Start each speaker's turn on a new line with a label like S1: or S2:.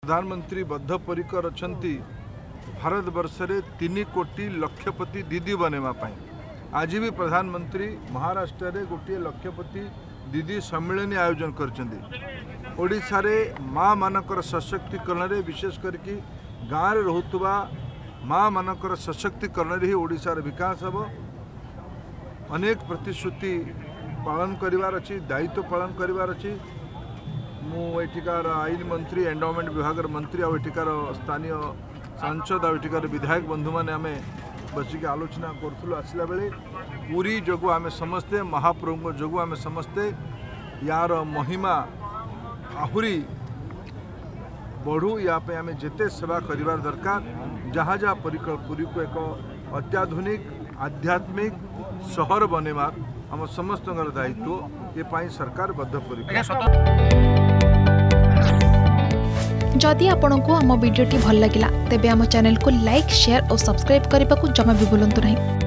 S1: प्रधानमंत्री बद्धपरिकर अछंती भारत वर्ष रे 3 कोटी लक्षपति दीदी बनेवा पाई। आज भी प्रधानमंत्री महाराष्ट्र रे गोटे लक्षपति दीदी सम्मेलन आयोजन करछंती। ओडिशा रे माँ मानकर सशक्तिकरण रे विशेष करके गाँव रे रहुतबा माँ मानकर सशक्तिकरण रे ही ओडिशा रे विकास हबो। अनेक प्रतिश्रुति पालन करिवार अछि, दायित्व पालन करिवार अछि। मु एठिकार आईन मंत्री एंडोमेंट विभाग मंत्री आ एठिकार स्थानीय सांसद आ एठिकार विधायक बंधु माने आमे बसिक आलोचना करथुलु। आसिला बेले पूरी जोगु आमे समस्ते महाप्रभु जोगु आमे समस्ते यार महिमा आहुरी बढ़ू या पे आमे जेते सेवा करिवार दरकार। जहाँ जहाँ पुरी को एक अत्याधुनिक आध्यात्मिक शहर बनेवार आम समस्त दायित्व ये पाई सरकार बद्धपरिकर।
S2: जदि आपंक आम भिडी भल लगा तेब आम चैनल को लाइक शेयर और सब्सक्राइब करने को जमा भी भूलु नहीं।